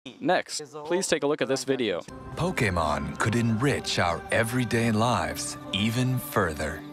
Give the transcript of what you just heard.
Next, please take a look at this video. Pokemon could enrich our everyday lives even further.